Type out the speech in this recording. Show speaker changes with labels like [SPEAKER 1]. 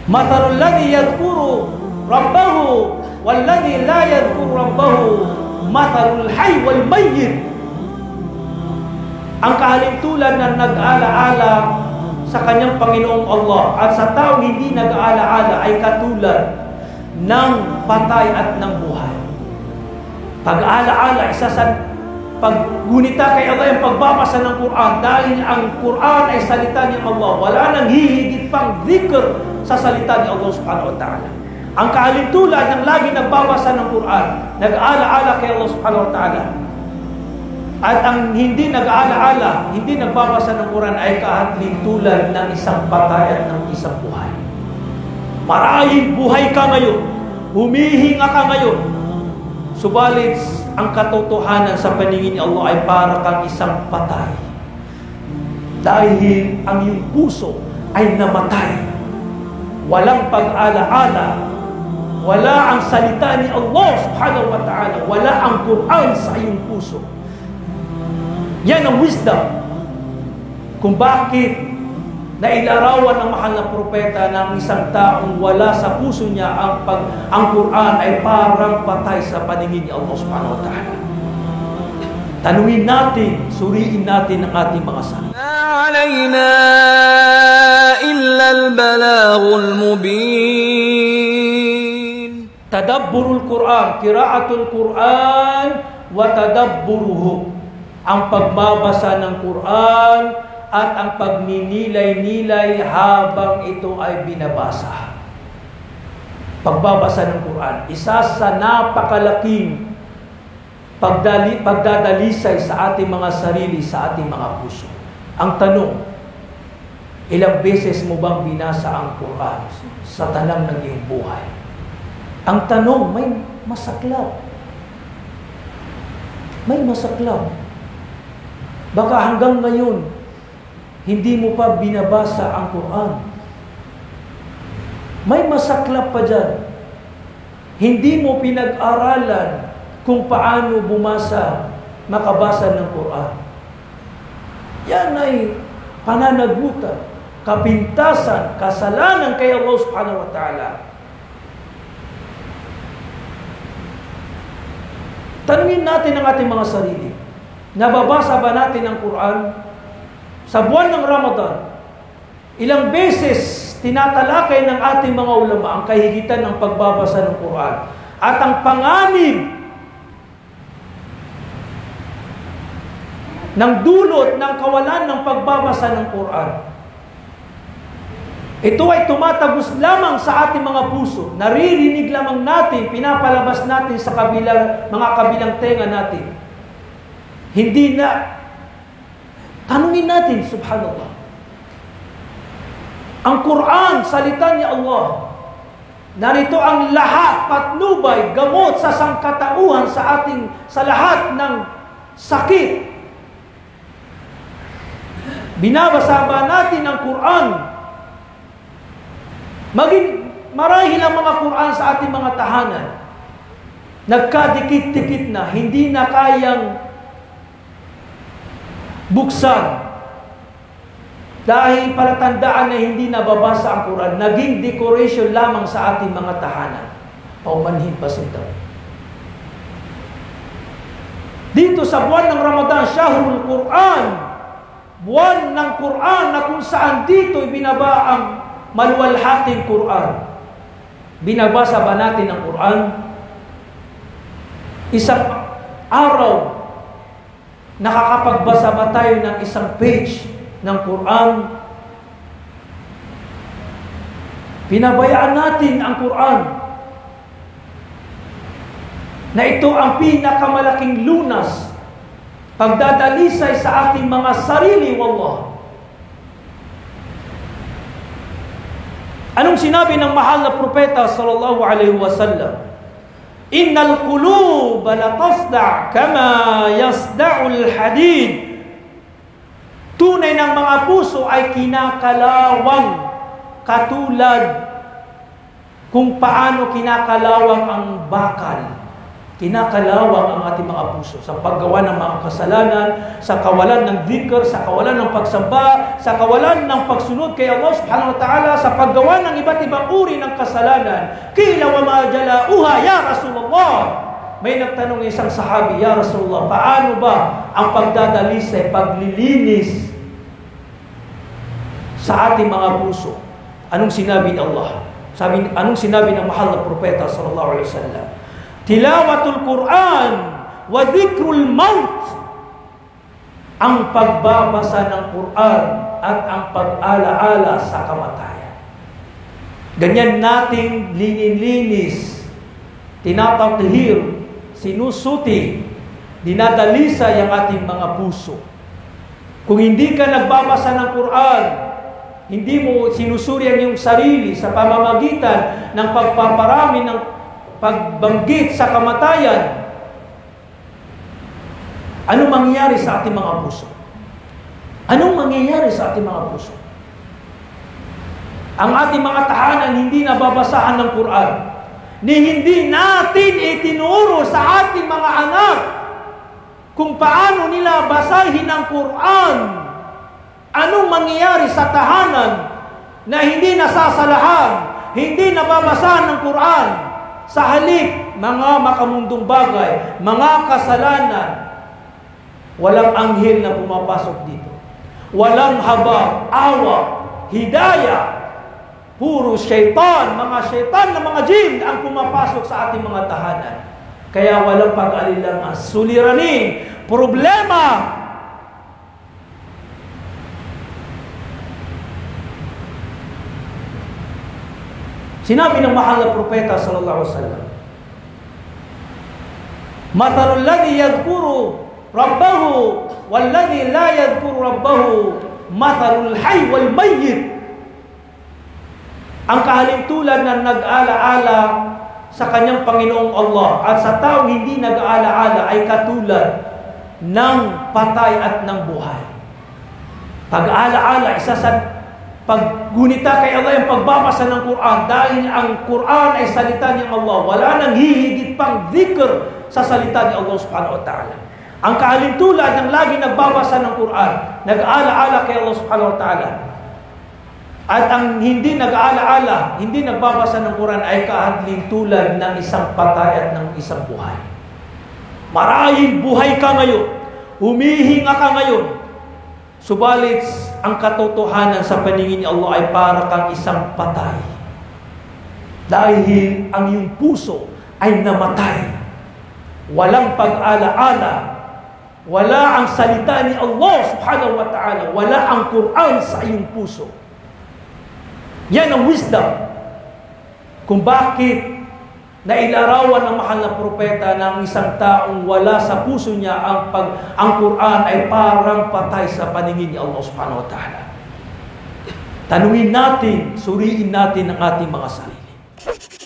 [SPEAKER 1] Mathalul ladzi yadhkuru rabbahu wal ladzi la yadhkuru rabbahu mathalul hayy wal mayyit. Ang kahalintulad na nag-aala-ala sa kanyang Panginoong Allah at sa taong hindi nag-aala-ala ay katulad ng patay at ng buhay. Pag-aala-ala, isa sa paggunita kay Allah yung pagbabasa ng Quran, dahil ang Quran ay salita ni Allah. Wala nang hihigit pang dhikr sa salita ni Allah subhanahu wa ta'ala. Ang kahalintulad ng lagi nagbabasa ng Quran, nag-aala-ala kay Allah subhanahu wa ta'ala. At ang hindi nag-aala-ala, hindi nagbabasa ng Quran ay kahalintulad ng isang patay at ng isang buhay. Maraming buhay ka ngayon, humihinga ka ngayon, subalit ang katotohanan sa paningin ni Allah ay para kang isang patay. Dahil ang iyong puso ay namatay. Walang pag-ala-ala, wala ang salita ni Allah subhanahu wa ta'ala, wala ang Quran sa iyong puso. Yan ang wisdom kung bakit nailarawan ng mahal na propeta ng isang taong wala sa puso niya ang Quran ay parang patay sa paningin ni Allah subhanahu wa ta'ala. Tanungin natin, suriin natin ang ating mga salita.
[SPEAKER 2] Alayna illa al-balaghul mubin.
[SPEAKER 1] Tadabburul Quran, qiraatul Quran wa tadabburuhu. Ang pagbabasa ng Quran at ang pagninilay-nilay habang ito ay binabasa. Pagbabasa ng Quran, isa sa napakalaking pagdadalisay sa ating mga sarili, sa ating mga puso. Ang tanong, ilang beses mo bang binasa ang Quran sa talang ng iyong buhay? Ang tanong, may masaklap. May masaklap. Baka hanggang ngayon, hindi mo pa binabasa ang Quran. May masaklap pa dyan. Hindi mo pinag-aralan kung paano makabasa ng Quran. Yan ay pananagutan, kapintasan, kasalanan kay Allah subhanahu wa ta'ala. Tanungin natin ang ating mga sarili. Nababasa ba natin ang Quran? Sa buwan ng Ramadan, ilang beses tinatalakay ng ating mga ulama ang kahigitan ng pagbabasa ng Quran at ang panganib ng dulot ng kawalan ng pagbabasa ng Quran. Ito ay tumatagos lamang sa ating mga puso. Naririnig lamang natin, pinapalabas natin sa mga kabilang tenga natin. Hindi na. Tanungin natin, subhanallah. Ang Quran, salita ni Allah. Narito ang lahat, patnubay, gamot sa sangkatauhan sa lahat ng sakit. Binabasa ba natin ang Quran? Marahil ang mga Quran sa ating mga tahanan, nagkadikit-dikit na, hindi na kayang buksan. Dahil palatandaan na hindi nababasa ang Quran, naging decoration lamang sa ating mga tahanan. Paumanhin pa sila. Dito sa buwan ng Ramadan, Shahrul Quran, buwan ng Quran na kung saan dito ibinaba ang maluwalhating Quran. Binabasa ba natin ang Quran? Isang araw, nakakapagbasa ba tayo ng isang page ng Quran? Pinabayaan natin ang Quran na ito ang pinakamalaking lunas, pagdadalisay sa ating mga sarili, wallah. Anong sinabi ng mahal na propeta sallallahu alaihi wasallam? Innal quluba latasda' kama yasda'ul hadid. Tunay ng mga puso ay kinakalawang katulad kung paano kinakalawang ang bakal. Kinakalawang ang ating mga puso sa paggawa ng mga kasalanan, sa kawalan ng dhikr, sa kawalan ng pagsamba, sa kawalan ng pagsunod kay Allah subhanahu wa ta'ala, sa paggawa ng iba't ibang uri ng kasalanan. Qila wa ma jalauha ya Rasulullah. May nagtanong isang sahabi, ya Rasulullah, paano ba ang pagdadalisay, paglilinis sa ating mga puso? Anong sinabi ni Allah? Anong sinabi ng mahal na propeta sallallahu alaihi wasallam? Tilawatul Quran wa dhikrul maut. Ang pagbabasa ng Quran at ang pag-alaala sa kamatayan. Ganyan nating linin-linis, tinatathir, sinusuti, dinadalisay ang ating mga puso. Kung hindi ka nagbabasa ng Quran, hindi mo sinusuri ang iyong sarili sa pamamagitan ng pagpaparami ng pagbanggit sa kamatayan, anong mangyayari sa ating mga puso? Anong mangyayari sa ating mga puso? Ang ating mga tahanan hindi nababasahan ng Quran, ni hindi natin itinuro sa ating mga anak kung paano nila basahin ang Quran. Anong mangyayari sa tahanan na hindi nasasalahan, hindi nababasahan ng Quran? Sa halip, mga makamundong bagay, mga kasalanan, walang anghel na pumapasok dito. Walang habag, awa, hidayah. Puro syaitan, mga syaitan na mga jinn ang pumapasok sa ating mga tahanan. Kaya walang pag-alilangan, suliranin, problema. Sinabi ng mahal na propeta sallallahu alaihi wasallam, "Mathalul ladzi yadhkuru rabbahu wal ladzi la yadhkuru rabbahu mathalul hayy wal mayyit." Ang kahalintulad ng nag-aala-ala sa kanyang Panginoong Allah at sa taong hindi nag-aala-ala ay katulad ng patay at ng buhay. Pag-aala-ala, isa sa paggunita kay Allah yung pagbabasa ng Quran, dahil ang Quran ay salita ni Allah. Wala nang hihigit pang dhikr sa salita ni Allah subhanahu wa ta'ala. Ang kahalintulad ng lagi nagbabasa ng Quran, nag-aala-ala kay Allah subhanahu wa ta'ala. At ang hindi nag-aala-ala, hindi nagbabasa ng Quran ay kahalintulad ng isang patay at ng isang buhay. Marahil buhay ka ngayon, humihinga ka ngayon, subalit ang katotohanan sa paningin ni Allah ay para kang isang patay. Dahil ang iyong puso ay namatay. Walang pag-ala-ala. Wala ang salita ni Allah subhanahu wa ta'ala. Wala ang Quran sa iyong puso. Yan ang wisdom. Kung bakit nailarawan ng mahal na propeta ng isang taong wala sa puso niya ang Quran ay parang patay sa paningin ni Allah subhanahu wa ta'ala. Tanungin natin, suriin natin ang ating mga sarili.